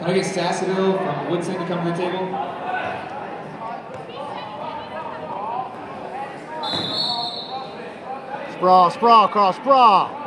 I get Sasseville from Woodson to come to the table. Sprawl, Carl, sprawl.